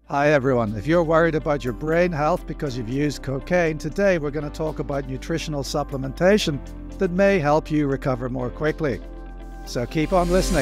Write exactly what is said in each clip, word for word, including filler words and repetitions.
Hi everyone, if you're worried about your brain health because you've used cocaine, today we're going to talk about nutritional supplementation that may help you recover more quickly. So keep on listening.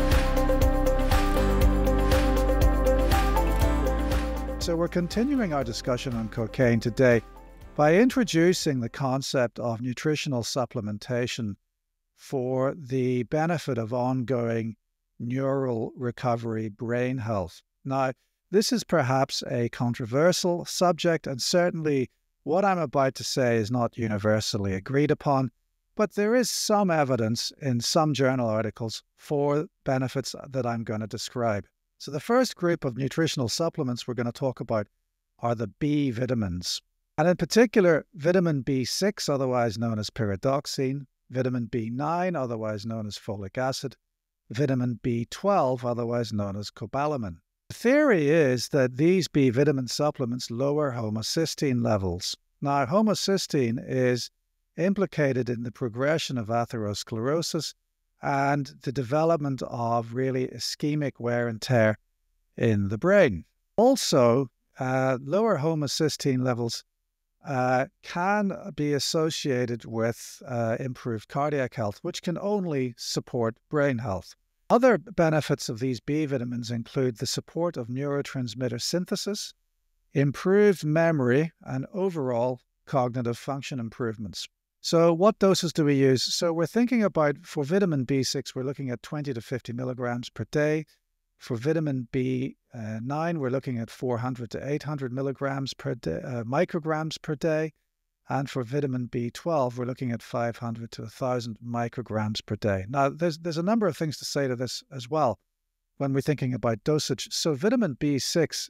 So we're continuing our discussion on cocaine today by introducing the concept of nutritional supplementation for the benefit of ongoing neural recovery brain health. Now, this is perhaps a controversial subject, and certainly what I'm about to say is not universally agreed upon, but there is some evidence in some journal articles for benefits that I'm going to describe. So the first group of nutritional supplements we're going to talk about are the B vitamins, and in particular, vitamin B six, otherwise known as pyridoxine, vitamin B nine, otherwise known as folic acid, vitamin B twelve, otherwise known as cobalamin. The theory is that these B vitamin supplements lower homocysteine levels. Now, homocysteine is implicated in the progression of atherosclerosis and the development of really ischemic wear and tear in the brain. Also, uh, lower homocysteine levels uh, can be associated with uh, improved cardiac health, which can only support brain health. Other benefits of these B vitamins include the support of neurotransmitter synthesis, improved memory, and overall cognitive function improvements. So what doses do we use? So we're thinking about, for vitamin B six, we're looking at twenty to fifty milligrams per day. For vitamin B nine, we're looking at four hundred to eight hundred milligrams per day, uh, micrograms per day. And for vitamin B twelve, we're looking at five hundred to one thousand micrograms per day. Now, there's, there's a number of things to say to this as well when we're thinking about dosage. So vitamin B six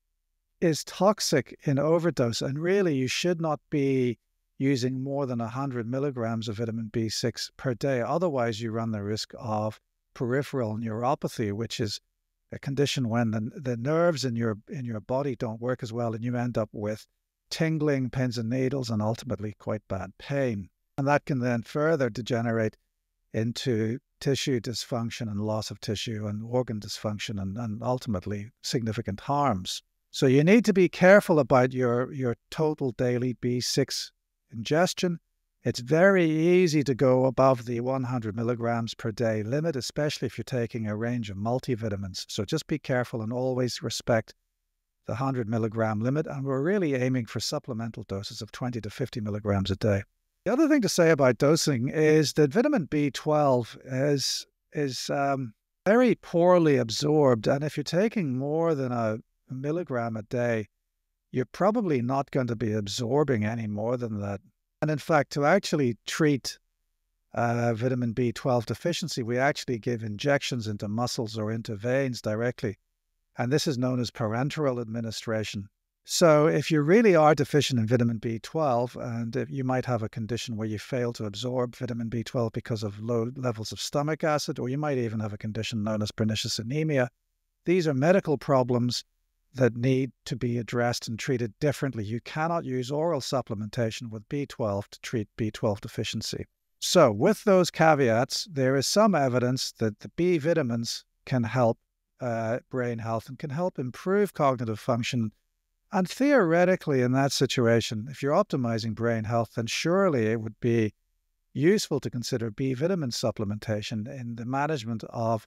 is toxic in overdose, and really you should not be using more than one hundred milligrams of vitamin B six per day. Otherwise, you run the risk of peripheral neuropathy, which is a condition when the, the nerves in your, in your body don't work as well, and you end up with tingling, pins and needles, and ultimately quite bad pain. And that can then further degenerate into tissue dysfunction and loss of tissue and organ dysfunction and, and ultimately significant harms. So you need to be careful about your, your total daily B six ingestion. It's very easy to go above the one hundred milligrams per day limit, especially if you're taking a range of multivitamins. So just be careful and always respect the one hundred milligram limit, and we're really aiming for supplemental doses of twenty to fifty milligrams a day. The other thing to say about dosing is that vitamin B twelve is, is um, very poorly absorbed, and if you're taking more than a, a milligram a day, you're probably not going to be absorbing any more than that. And in fact, to actually treat uh, vitamin B twelve deficiency, we actually give injections into muscles or into veins directly. And this is known as parenteral administration. So if you really are deficient in vitamin B twelve, and if you might have a condition where you fail to absorb vitamin B twelve because of low levels of stomach acid, or you might even have a condition known as pernicious anemia, these are medical problems that need to be addressed and treated differently. You cannot use oral supplementation with B twelve to treat B twelve deficiency. So with those caveats, there is some evidence that the B vitamins can help Uh, brain health and can help improve cognitive function. And theoretically, in that situation, if you're optimizing brain health, then surely it would be useful to consider B vitamin supplementation in the management of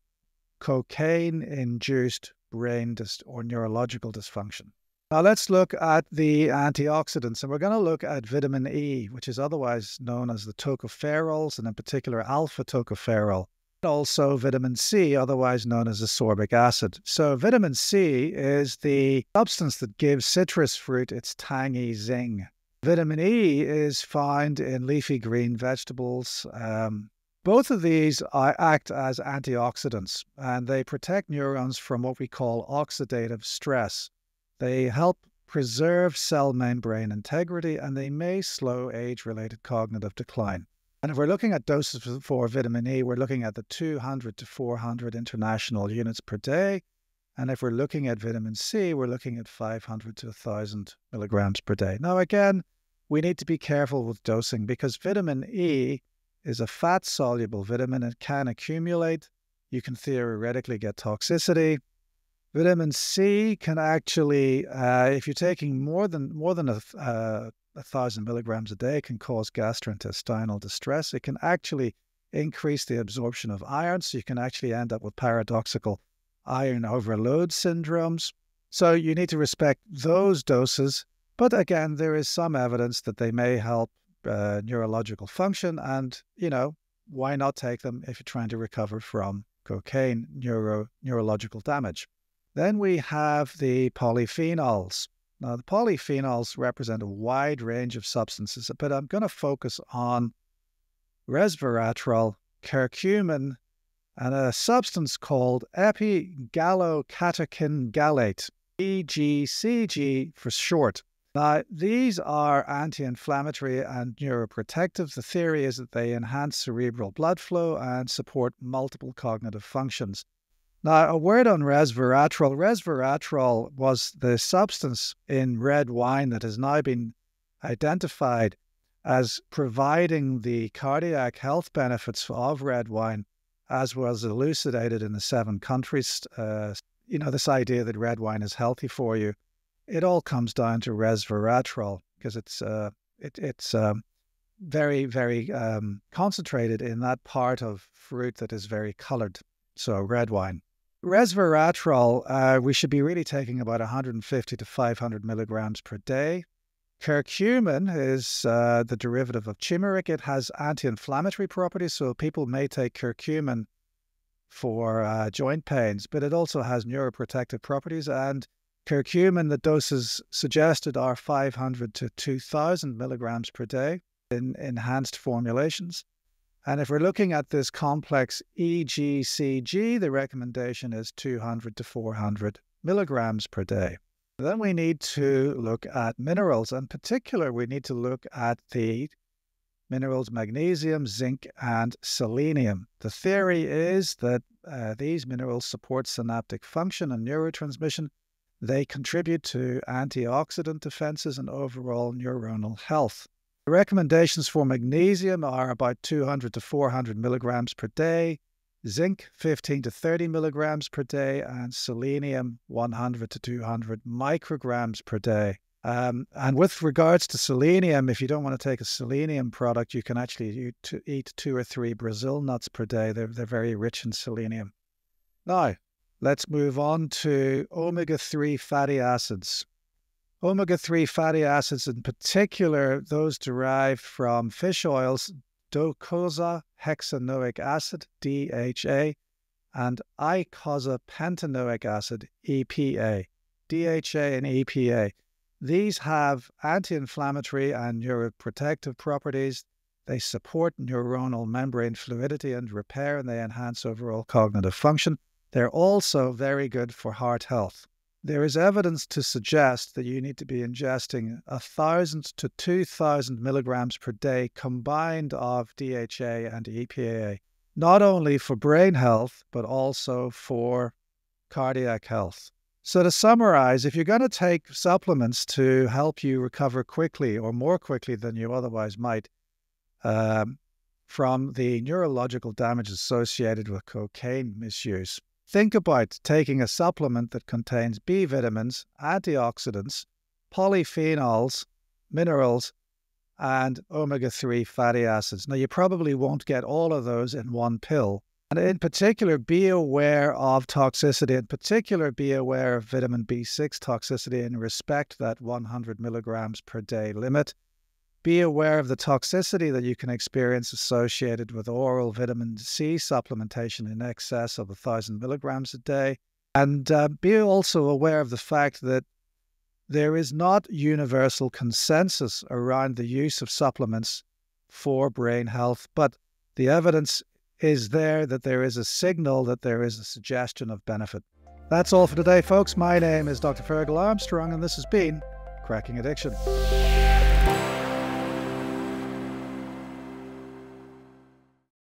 cocaine-induced brain dis or neurological dysfunction. Now let's look at the antioxidants, and we're going to look at vitamin E, which is otherwise known as the tocopherols, and in particular alpha tocopherol. Also vitamin C, otherwise known as ascorbic acid. So vitamin C is the substance that gives citrus fruit its tangy zing. Vitamin E is found in leafy green vegetables. Um, both of these act as antioxidants, and they protect neurons from what we call oxidative stress. They help preserve cell membrane integrity, and they may slow age-related cognitive decline. And if we're looking at doses for vitamin E, we're looking at the two hundred to four hundred international units per day. And if we're looking at vitamin C, we're looking at five hundred to one thousand milligrams per day. Now, again, we need to be careful with dosing because vitamin E is a fat-soluble vitamin. It can accumulate. You can theoretically get toxicity. Vitamin C can actually, uh, if you're taking more than more than a, uh, a thousand milligrams a day, can cause gastrointestinal distress. It can actually increase the absorption of iron, so you can actually end up with paradoxical iron overload syndromes. So you need to respect those doses. But again, there is some evidence that they may help uh, neurological function, and you know, why not take them if you're trying to recover from cocaine neuro neurological damage? Then we have the polyphenols. Now, the polyphenols represent a wide range of substances, but I'm going to focus on resveratrol, curcumin, and a substance called epigallocatechin gallate, E G C G for short. Now, these are anti-inflammatory and neuroprotective. The theory is that they enhance cerebral blood flow and support multiple cognitive functions. Now, a word on resveratrol. Resveratrol was the substance in red wine that has now been identified as providing the cardiac health benefits of red wine, as was elucidated in the seven countries. Uh, you know, this idea that red wine is healthy for you, it all comes down to resveratrol because it's uh, it, it's um, very, very um, concentrated in that part of fruit that is very colored. So red wine. Resveratrol, uh, we should be really taking about one hundred fifty to five hundred milligrams per day. Curcumin is uh, the derivative of turmeric. It has anti-inflammatory properties, so people may take curcumin for uh, joint pains, but it also has neuroprotective properties. And curcumin, the doses suggested are five hundred to two thousand milligrams per day in enhanced formulations. And if we're looking at this complex E G C G, the recommendation is two hundred to four hundred milligrams per day. Then we need to look at minerals. In particular, we need to look at the minerals magnesium, zinc, and selenium. The theory is that uh, these minerals support synaptic function and neurotransmission. They contribute to antioxidant defenses and overall neuronal health. The recommendations for magnesium are about two hundred to four hundred milligrams per day, zinc fifteen to thirty milligrams per day, and selenium one hundred to two hundred micrograms per day. Um, and with regards to selenium, if you don't want to take a selenium product, you can actually eat two or three Brazil nuts per day. They're, they're very rich in selenium. Now, let's move on to omega three fatty acids. Omega three fatty acids, in particular, those derived from fish oils, docosahexaenoic acid, D H A, and eicosapentaenoic acid, E P A. D H A and E P A. These have anti-inflammatory and neuroprotective properties. They support neuronal membrane fluidity and repair, and they enhance overall cognitive function. They're also very good for heart health. There is evidence to suggest that you need to be ingesting one thousand to two thousand milligrams per day combined of D H A and E P A, not only for brain health, but also for cardiac health. So to summarize, if you're going to take supplements to help you recover quickly or more quickly than you otherwise might um, from the neurological damage associated with cocaine misuse, think about taking a supplement that contains B vitamins, antioxidants, polyphenols, minerals, and omega three fatty acids. Now, you probably won't get all of those in one pill. And in particular, be aware of toxicity. In particular, be aware of vitamin B six toxicity and respect that one hundred milligrams per day limit. Be aware of the toxicity that you can experience associated with oral vitamin C supplementation in excess of one thousand milligrams a day. And uh, be also aware of the fact that there is not universal consensus around the use of supplements for brain health, but the evidence is there that there is a signal that there is a suggestion of benefit. That's all for today, folks. My name is Doctor Fergal Armstrong, and this has been Cracking Addiction.